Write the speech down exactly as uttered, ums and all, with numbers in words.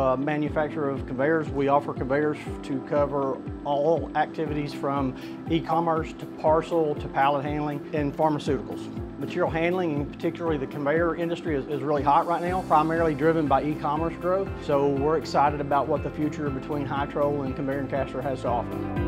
a manufacturer of conveyors. We offer conveyors to cover all activities from e-commerce to parcel to pallet handling and pharmaceuticals. Material handling, and particularly the conveyor industry, is, is really hot right now, primarily driven by e-commerce growth. So we're excited about what the future between Hytrol and Conveyor and Caster has to offer.